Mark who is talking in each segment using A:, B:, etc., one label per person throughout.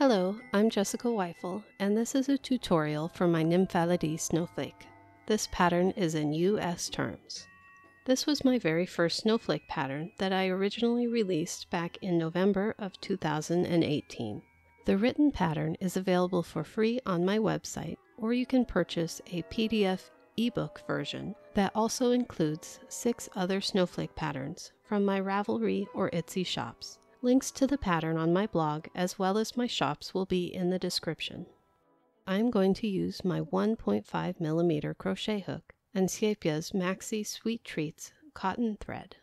A: Hello, I'm Jessica Weifel, and this is a tutorial for my Nymphalidae Snowflake. This pattern is in US terms. This was my very first snowflake pattern that I originally released back in November of 2018. The written pattern is available for free on my website, or you can purchase a PDF ebook version that also includes 6 other snowflake patterns from my Ravelry or Etsy shops. Links to the pattern on my blog as well as my shops will be in the description. I'm going to use my 1.5mm crochet hook and Siepia's Maxi Sweet Treats cotton thread.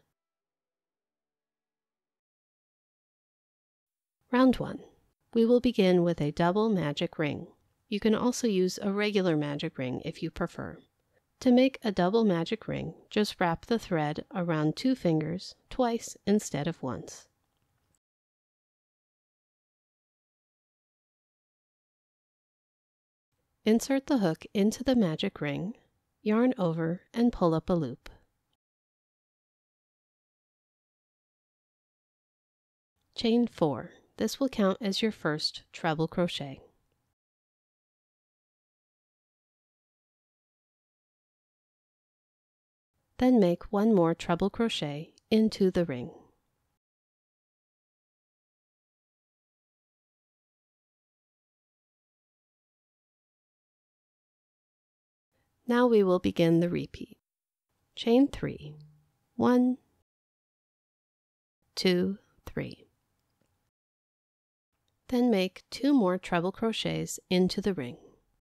A: Round 1. We will begin with a double magic ring. You can also use a regular magic ring if you prefer. To make a double magic ring, just wrap the thread around 2 fingers twice instead of once. Insert the hook into the magic ring, yarn over, and pull up a loop. Chain 4. This will count as your first treble crochet. Then make 1 more treble crochet into the ring. Now we will begin the repeat. Chain 3. 1, 2, 3. Then make 2 more treble crochets into the ring.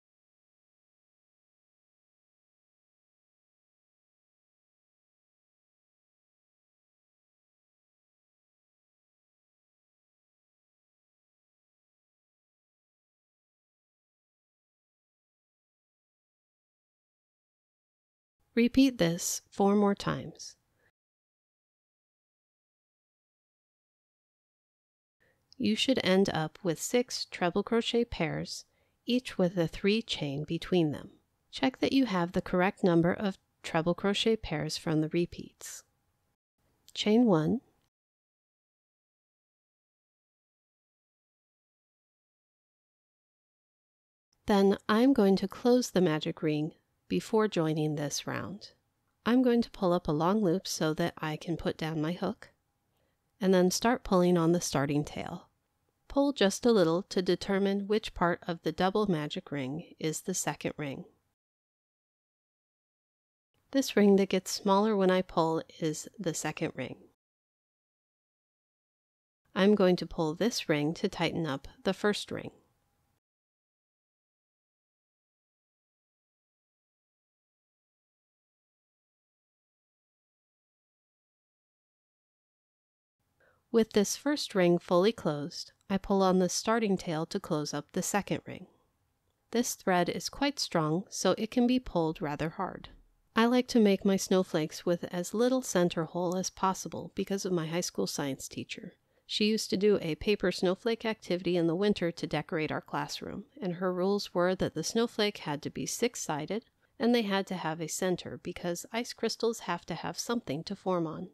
A: Repeat this 4 more times. You should end up with 6 treble crochet pairs, each with a 3 chain between them. Check that you have the correct number of treble crochet pairs from the repeats. Chain 1, then I'm going to close the magic ring before joining this round. I'm going to pull up a long loop so that I can put down my hook, and then start pulling on the starting tail. Pull just a little to determine which part of the double magic ring is the second ring. This ring that gets smaller when I pull is the second ring. I'm going to pull this ring to tighten up the first ring. With this first ring fully closed, I pull on the starting tail to close up the second ring. This thread is quite strong, so it can be pulled rather hard. I like to make my snowflakes with as little center hole as possible because of my high school science teacher. She used to do a paper snowflake activity in the winter to decorate our classroom, and her rules were that the snowflake had to be 6-sided and they had to have a center because ice crystals have to have something to form on.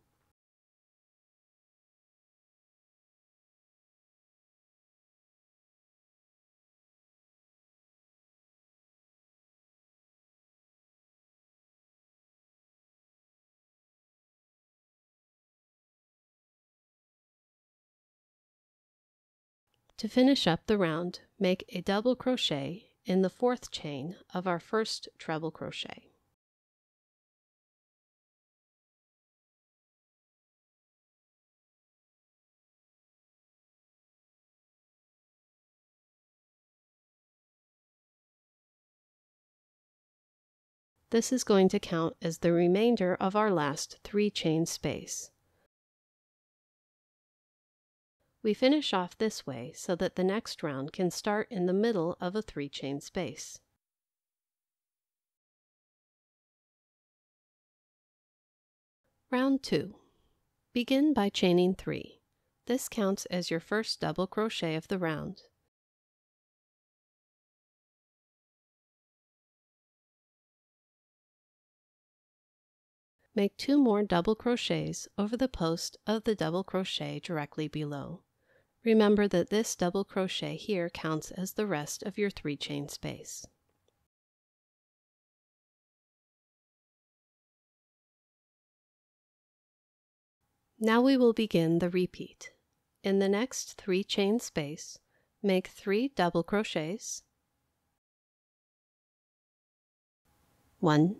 A: To finish up the round, make a double crochet in the 4th chain of our first treble crochet. This is going to count as the remainder of our last 3 chain space. We finish off this way so that the next round can start in the middle of a 3 chain space. Round 2. Begin by chaining 3. This counts as your first double crochet of the round. Make 2 more double crochets over the post of the double crochet directly below. Remember that this double crochet here counts as the rest of your 3 chain space. Now we will begin the repeat. In the next 3 chain space, make 3 double crochets, 1,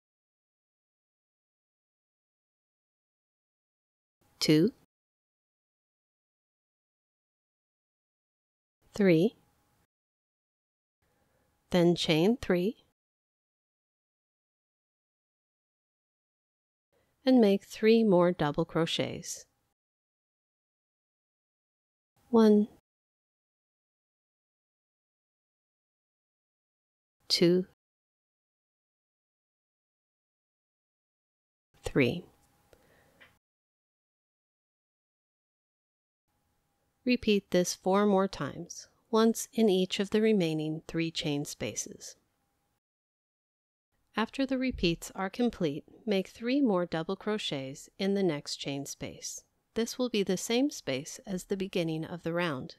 A: 2, 3, then chain 3, and make 3 more double crochets, 1, 2, 3. Repeat this 4 more times, once in each of the remaining 3 chain spaces. After the repeats are complete, make 3 more double crochets in the next chain space. This will be the same space as the beginning of the round.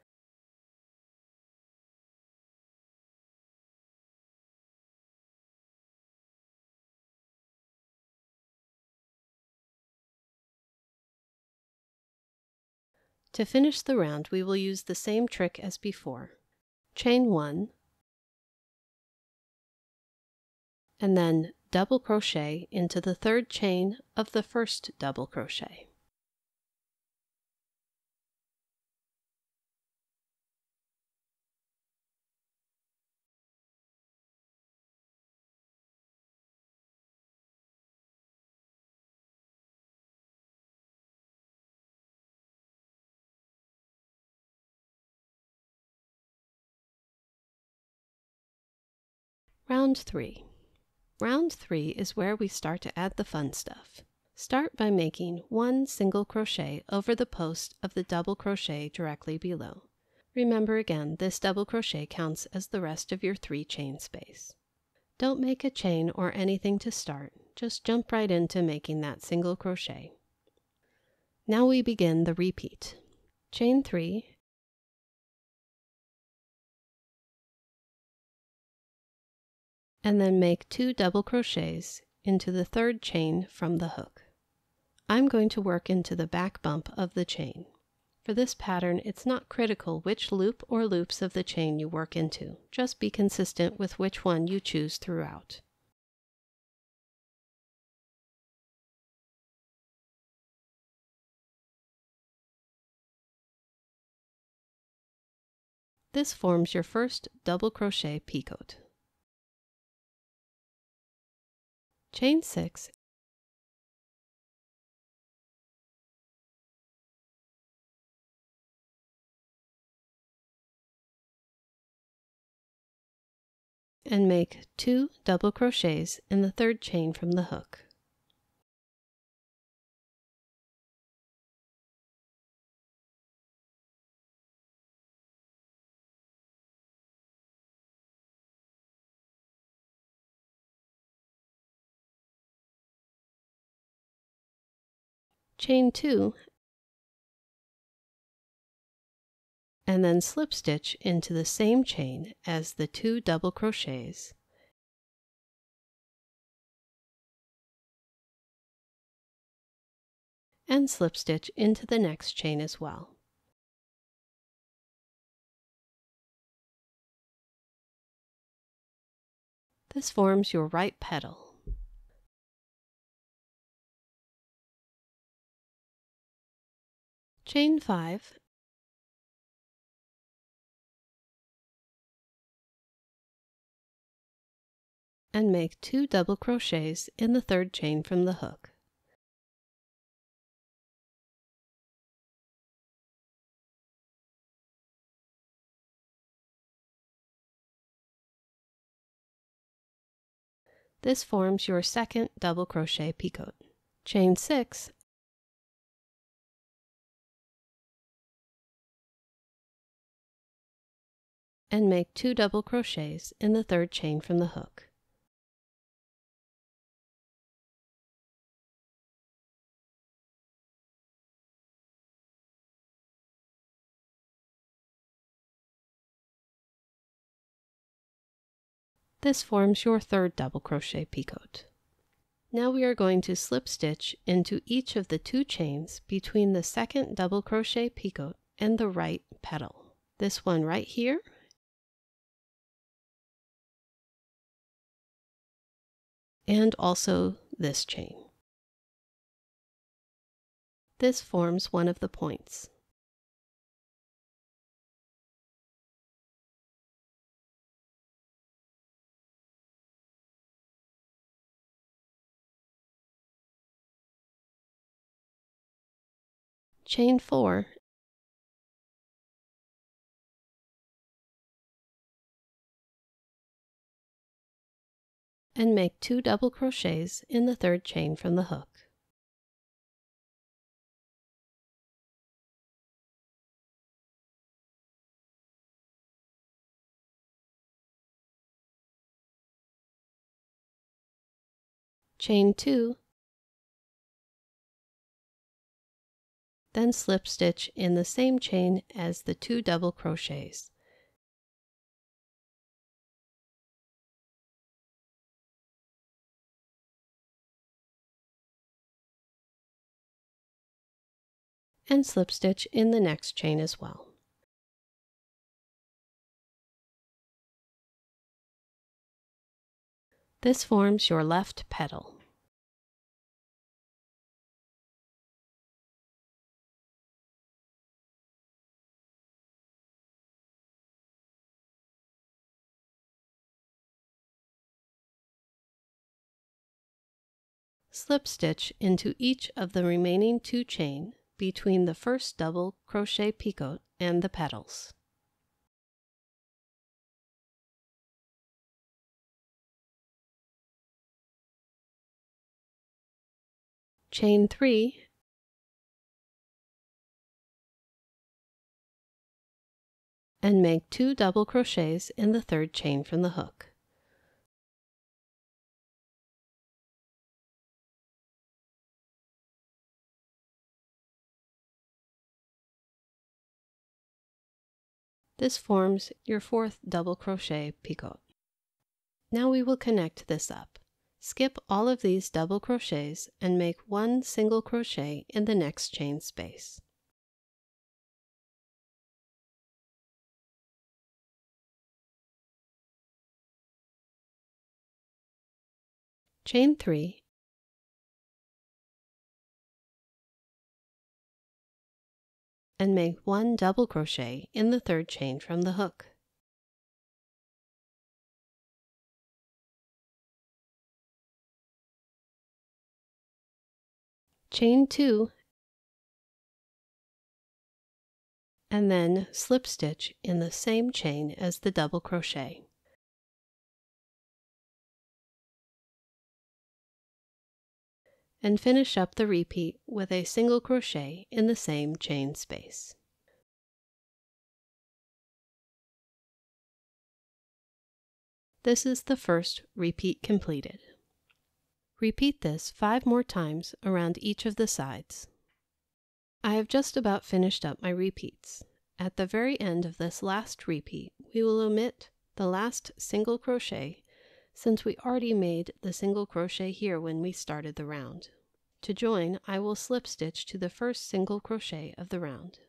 A: To finish the round, we will use the same trick as before. Chain 1, and then double crochet into the 3rd chain of the first double crochet. Round 3. Round 3 is where we start to add the fun stuff. Start by making 1 single crochet over the post of the double crochet directly below. Remember again, this double crochet counts as the rest of your 3 chain space. Don't make a chain or anything to start, just jump right into making that single crochet. Now we begin the repeat. Chain 3, and then make 2 double crochets into the 3rd chain from the hook. I'm going to work into the back bump of the chain. For this pattern, it's not critical which loop or loops of the chain you work into. Just be consistent with which one you choose throughout. This forms your first double crochet picot. Chain 6, and make 2 double crochets in the 3rd chain from the hook. Chain 2, and then slip stitch into the same chain as the 2 double crochets, and slip stitch into the next chain as well. This forms your right petal. Chain 5, and make 2 double crochets in the 3rd chain from the hook. This forms your second double crochet picot. Chain 6, and make 2 double crochets in the 3rd chain from the hook. This forms your third double crochet peacoat. Now we are going to slip stitch into each of the 2 chains between the second double crochet peacoat and the right petal. This one right here and also this chain. This forms one of the points. Chain 4 and make 2 double crochets in the 3rd chain from the hook. Chain 2, then slip stitch in the same chain as the 2 double crochets. And slip stitch in the next chain as well. This forms your left petal. Slip stitch into each of the remaining 2 chain between the first double crochet peacoat and the petals. Chain 3 and make 2 double crochets in the 3rd chain from the hook. This forms your 4th double crochet peacoat. Now we will connect this up. Skip all of these double crochets and make 1 single crochet in the next chain space. Chain 3 and make 1 double crochet in the 3rd chain from the hook. Chain 2 and then slip stitch in the same chain as the double crochet. And finish up the repeat with a single crochet in the same chain space. This is the first repeat completed. Repeat this 5 more times around each of the sides. I have just about finished up my repeats. At the very end of this last repeat, we will omit the last single crochet since we already made the single crochet here when we started the round. To join, I will slip stitch to the first single crochet of the round.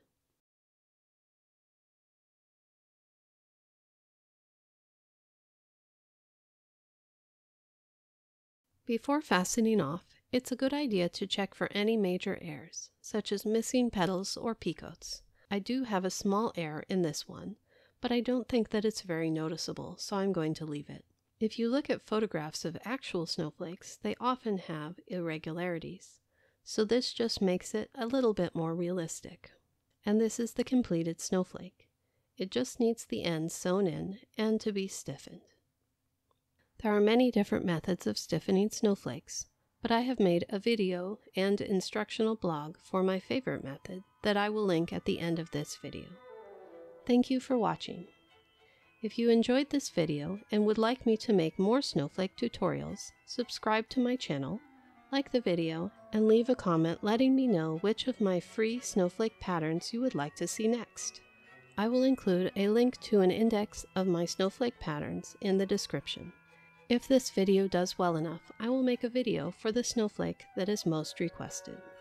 A: Before fastening off, it's a good idea to check for any major errors, such as missing petals or peacoats. I do have a small error in this one, but I don't think that it's very noticeable, so I'm going to leave it. If you look at photographs of actual snowflakes, they often have irregularities, so this just makes it a little bit more realistic. And this is the completed snowflake. It just needs the ends sewn in and to be stiffened. There are many different methods of stiffening snowflakes, but I have made a video and instructional blog for my favorite method that I will link at the end of this video. Thank you for watching. If you enjoyed this video and would like me to make more snowflake tutorials, subscribe to my channel, like the video, and leave a comment letting me know which of my free snowflake patterns you would like to see next. I will include a link to an index of my snowflake patterns in the description. If this video does well enough, I will make a video for the snowflake that is most requested.